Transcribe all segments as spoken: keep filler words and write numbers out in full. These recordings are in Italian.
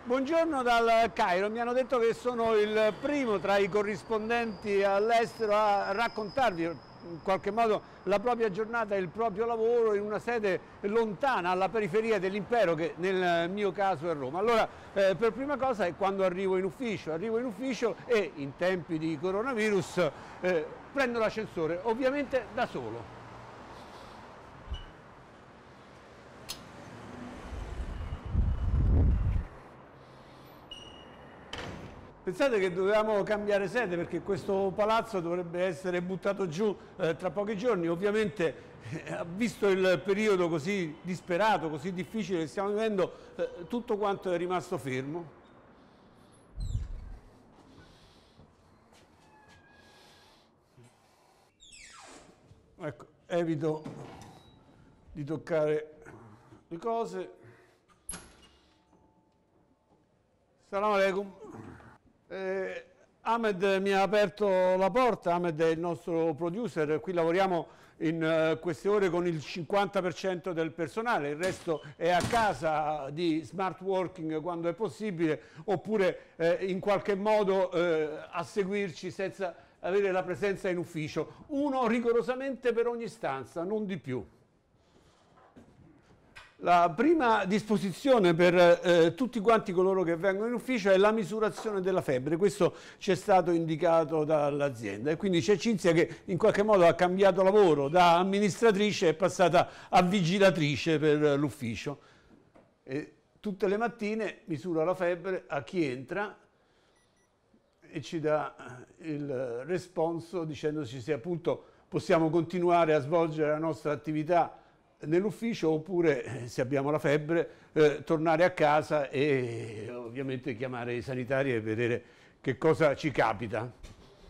Buongiorno dal Cairo, mi hanno detto che sono il primo tra i corrispondenti all'estero a raccontarvi in qualche modo la propria giornata e il proprio lavoro in una sede lontana, alla periferia dell'impero, che nel mio caso è Roma. Allora, eh, per prima cosa è quando arrivo in ufficio, arrivo in ufficio e in tempi di coronavirus eh, prendo l'ascensore, ovviamente da solo. Pensate che dovevamo cambiare sede perché questo palazzo dovrebbe essere buttato giù eh, tra pochi giorni. Ovviamente, eh, visto il periodo così disperato, così difficile che stiamo vivendo, eh, tutto quanto è rimasto fermo. Ecco, evito di toccare le cose. Salam alaikum. Eh, Ahmed mi ha aperto la porta. Ahmed è il nostro producer, qui lavoriamo in uh, queste ore con il cinquanta per cento del personale, il resto è a casa di smart working quando è possibile, oppure eh, in qualche modo eh, a seguirci senza avere la presenza in ufficio, uno rigorosamente per ogni stanza, non di più. La prima disposizione per eh, tutti quanti coloro che vengono in ufficio è la misurazione della febbre. Questo ci è stato indicato dall'azienda e quindi c'è Cinzia che in qualche modo ha cambiato lavoro, da amministratrice è passata a vigilatrice per l'ufficio. Tutte le mattine misura la febbre a chi entra e ci dà il responso dicendoci se appunto possiamo continuare a svolgere la nostra attività nell'ufficio oppure, se abbiamo la febbre, eh, tornare a casa e ovviamente chiamare i sanitari e vedere che cosa ci capita.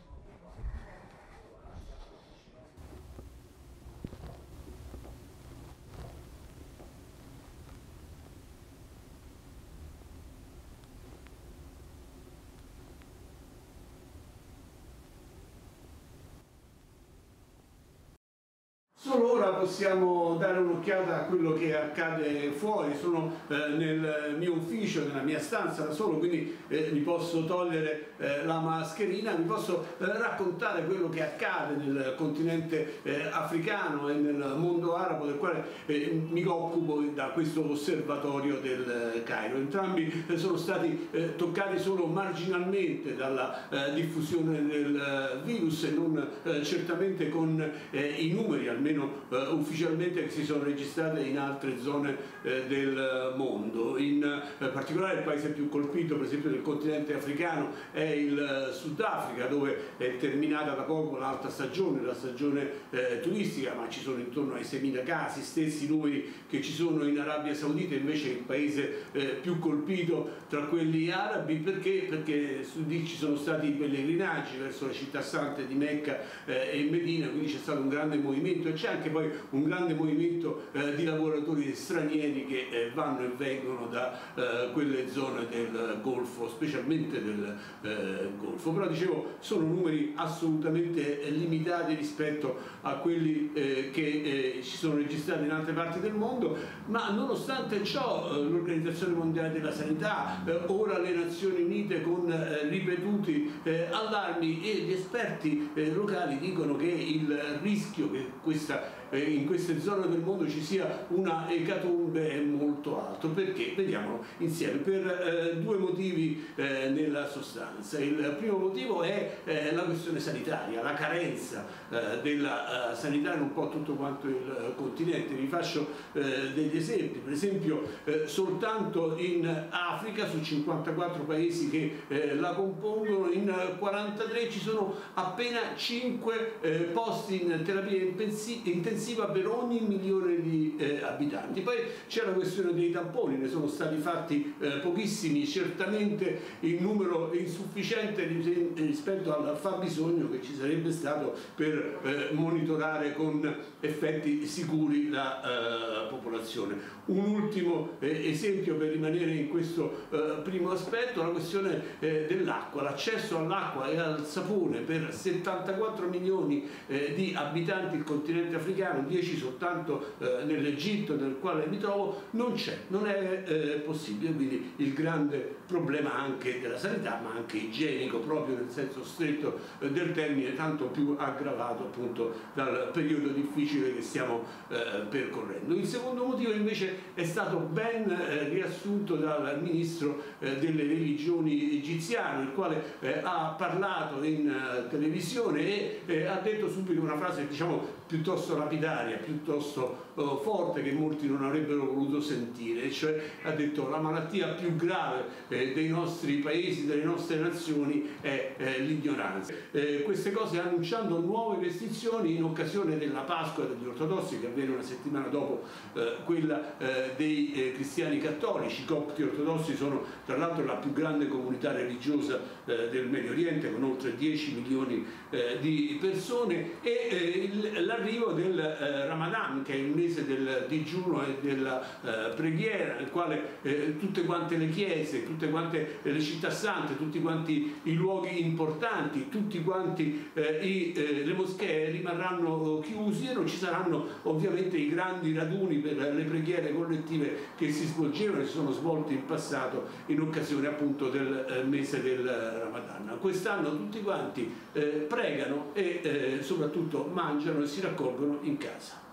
Solo ora possiamo dare un'occhiata a quello che accade fuori. Sono eh, nel mio ufficio, nella mia stanza da solo, quindi eh, mi posso togliere eh, la mascherina, vi posso eh, raccontare quello che accade nel continente eh, africano e nel mondo arabo del quale eh, mi occupo da questo osservatorio del Cairo. Entrambi eh, sono stati eh, toccati solo marginalmente dalla eh, diffusione del eh, virus e non eh, certamente con eh, i numeri, almeno Uh, ufficialmente, che si sono registrate in altre zone uh, del mondo. In uh, particolare il paese più colpito, per esempio del continente africano, è il uh, Sudafrica, dove è terminata da poco l'alta stagione, la stagione uh, turistica, ma ci sono intorno ai seimila casi, stessi numeri che ci sono in Arabia Saudita. Invece è il paese uh, più colpito tra quelli arabi. Perché? Perché lì ci sono stati i pellegrinaggi verso la città santa di Mecca uh, e Medina, quindi c'è stato un grande movimento. C'è anche poi un grande movimento eh, di lavoratori stranieri che eh, vanno e vengono da eh, quelle zone del Golfo, specialmente del eh, Golfo. Però dicevo, sono numeri assolutamente eh, limitati rispetto a quelli eh, che eh, ci sono registrati in altre parti del mondo, ma nonostante ciò eh, l'Organizzazione Mondiale della Sanità, eh, ora le Nazioni Unite con eh, ripetuti eh, allarmi, e gli esperti eh, locali dicono che il rischio che questa in queste zone del mondo ci sia una ecatombe è molto alto. Perché? Vediamolo insieme, per eh, due motivi eh, nella sostanza. Il primo motivo è eh, la questione sanitaria, la carenza eh, della uh, sanità in un po' tutto quanto il uh, continente. Vi faccio eh, degli esempi. Per esempio eh, soltanto in Africa, su cinquantaquattro paesi che eh, la compongono, in quarantatré ci sono appena cinque eh, posti in terapia intensiva per ogni milione di eh, abitanti. Poi c'è la questione dei tamponi, ne sono stati fatti eh, pochissimi, certamente in numero insufficiente rispetto al fabbisogno che ci sarebbe stato per eh, monitorare con effetti sicuri la eh, popolazione. Un ultimo eh, esempio per rimanere in questo eh, primo aspetto, la questione eh, dell'acqua, l'accesso all'acqua e al sapone per settantaquattro milioni eh, di abitanti del continente africano cristiano, dieci soltanto eh, nell'Egitto nel quale mi trovo, non c'è, non è eh, possibile, quindi il grande problema anche della sanità, ma anche igienico, proprio nel senso stretto eh, del termine, tanto più aggravato appunto dal periodo difficile che stiamo eh, percorrendo. Il secondo motivo invece è stato ben eh, riassunto dal ministro eh, delle religioni egiziano, il quale eh, ha parlato in uh, televisione e eh, ha detto subito una frase, diciamo, piuttosto lapidaria, piuttosto uh, forte, che molti non avrebbero voluto sentire, cioè ha detto: la malattia più grave eh, dei nostri paesi, delle nostre nazioni è eh, l'ignoranza. Eh, queste cose annunciando nuove restrizioni in occasione della Pasqua degli ortodossi, che avviene una settimana dopo eh, quella eh, dei eh, cristiani cattolici. I copti ortodossi sono tra l'altro la più grande comunità religiosa eh, del Medio Oriente, con oltre dieci milioni eh, di persone, e eh, l'arrivo del eh, Ramadan, che è il mese del digiuno e della eh, preghiera, nel quale eh, tutte quante le chiese, tutte quante le città sante, tutti quanti i luoghi importanti, tutti quanti eh, i, eh, le moschee rimarranno chiusi, e non ci saranno ovviamente i grandi raduni per le preghiere collettive che si svolgevano e si sono svolti in passato in occasione appunto del eh, mese del Ramadan. Quest'anno tutti quanti eh, pregano e eh, soprattutto mangiano e si raccolgono in casa.